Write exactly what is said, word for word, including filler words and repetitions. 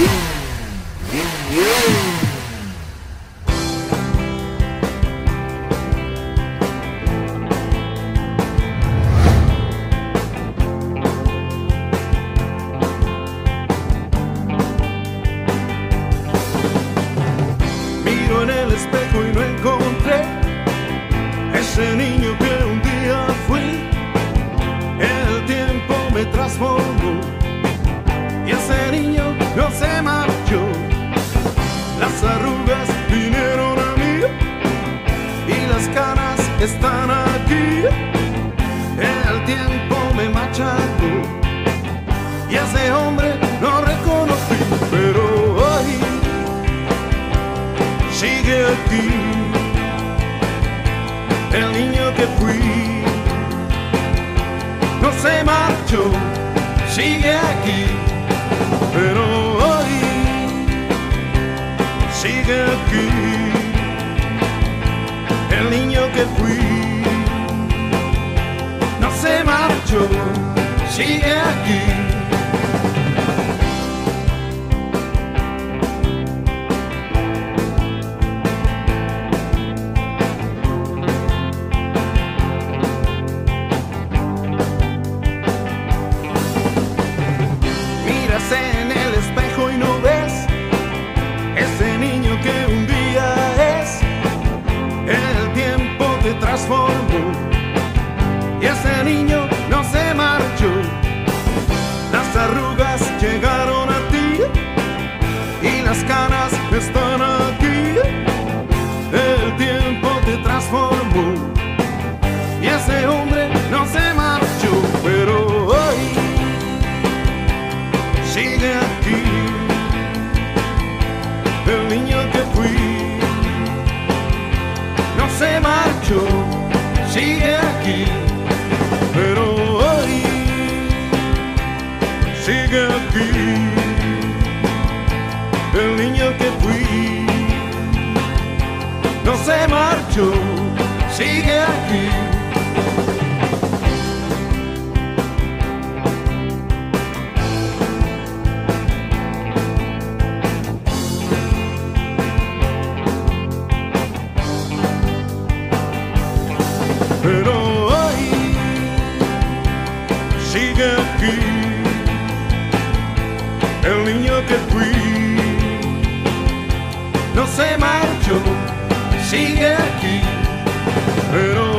Miro en el espejo y no encontré ese niño que un día fui. El tiempo me transformó y ese niño no se marchó. Las arrugas vinieron a mí y las canas están aquí. El tiempo me machacó y ese hombre no reconocí, pero hoy sigue aquí el niño que fui. No se marchó, sigue aquí, pero hoy sigue aquí el niño que fui. No se marchó, sigue aquí. En el espejo y no ves ese niño que un día es. El tiempo te transformó y ese niño no se marchó. Las arrugas llegaron a ti y las canas están aquí. El tiempo te transformó y ese hombre no se marchó, pero hoy sigue aquí el niño que fui. No se marchó, sigue aquí, pero hoy sigue aquí el niño que fui. No se marchó, sigue aquí. Pero hoy sigue aquí el niño que fui. No se marchó, sigue aquí, pero